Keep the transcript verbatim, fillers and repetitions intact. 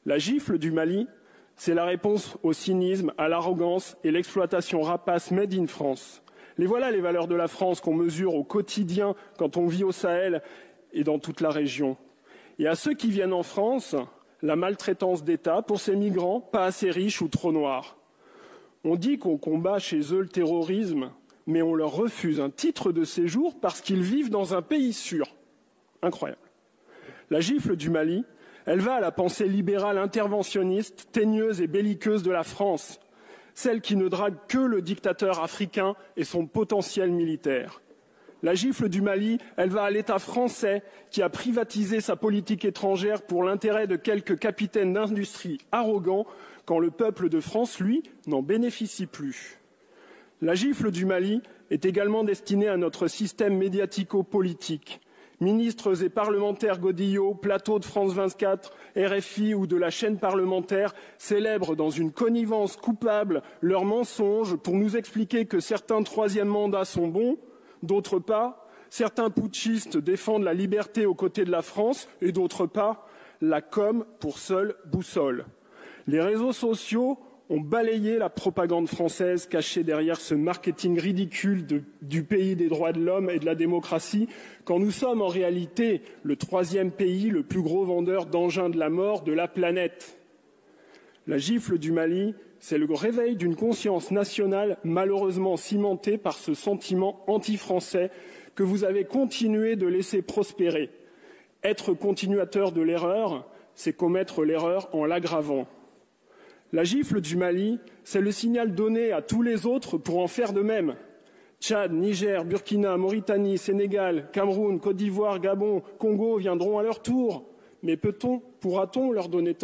La gifle du Mali, c'est la réponse au cynisme, à l'arrogance et l'exploitation rapace made in France. Les voilà les valeurs de la France qu'on mesure au quotidien quand on vit au Sahel et dans toute la région. Et à ceux qui viennent en France, la maltraitance d'État pour ces migrants pas assez riches ou trop noirs. On dit qu'on combat chez eux le terrorisme, mais on leur refuse un titre de séjour parce qu'ils vivent dans un pays sûr. Incroyable. La gifle du Mali, elle va à la pensée libérale interventionniste, teigneuse et belliqueuse de la France, celle qui ne drague que le dictateur africain et son potentiel militaire. La gifle du Mali, elle va à l'État français qui a privatisé sa politique étrangère pour l'intérêt de quelques capitaines d'industrie arrogants quand le peuple de France, lui, n'en bénéficie plus. La gifle du Mali est également destinée à notre système médiatico-politique. Ministres et parlementaires godillots, plateaux de France vingt-quatre, R F I ou de la chaîne parlementaire célèbrent dans une connivence coupable leurs mensonges pour nous expliquer que certains troisième mandats sont bons, d'autres pas, certains putschistes défendent la liberté aux côtés de la France et d'autres pas, la com pour seule boussole. Les réseaux sociaux ont balayé la propagande française cachée derrière ce marketing ridicule de, du pays des droits de l'homme et de la démocratie, quand nous sommes en réalité le troisième pays le plus gros vendeur d'engins de la mort de la planète. La gifle du Mali, c'est le réveil d'une conscience nationale malheureusement cimentée par ce sentiment anti-français que vous avez continué de laisser prospérer. Être continuateur de l'erreur, c'est commettre l'erreur en l'aggravant. La gifle du Mali, c'est le signal donné à tous les autres pour en faire de même. Tchad, Niger, Burkina, Mauritanie, Sénégal, Cameroun, Côte d'Ivoire, Gabon, Congo viendront à leur tour. Mais peut-on, pourra-t-on leur donner tort ?